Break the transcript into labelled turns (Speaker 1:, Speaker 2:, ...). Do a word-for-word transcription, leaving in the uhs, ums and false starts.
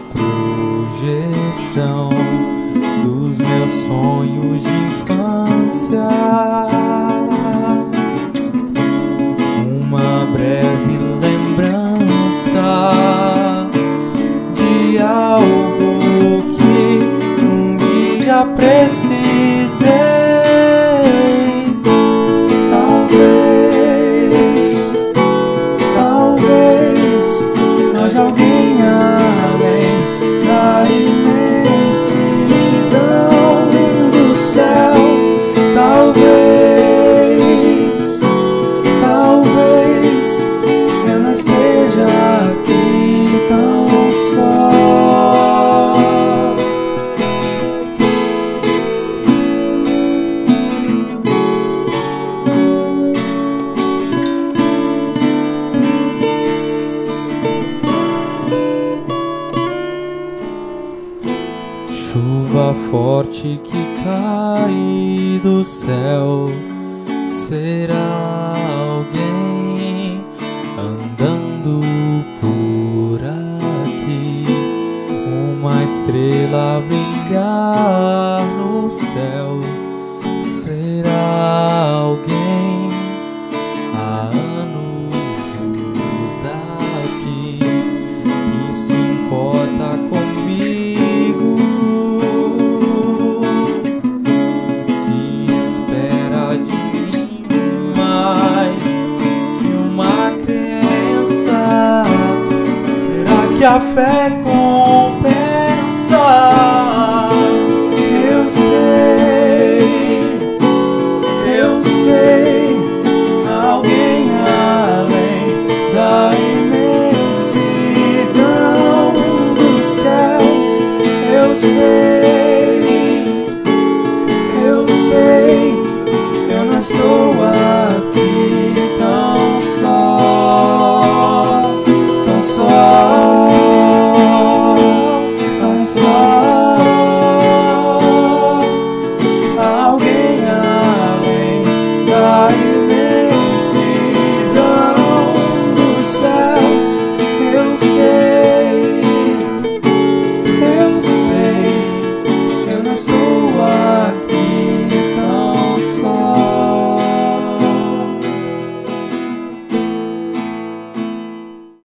Speaker 1: projeção dos meus sonhos de infância. Uma breve lembrança de algo que um dia precisei. Talvez, talvez haja alguém além da imensidão dos céus. Talvez, talvez eu não esteja aqui tão só. Chuva forte que cai do céu, será alguém andando por aqui. Uma estrela a brilhar no céu, será alguém há anos-luz daqui que se importa comigo, que espera de mim mais que uma crença. Será que a fé com